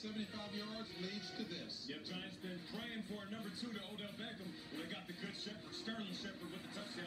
75 yards leads to this. Yep, Giants been praying for a number 2 to Odell Beckham. Well, they got the good Shepherd, Sterling Shepard with the touchdown.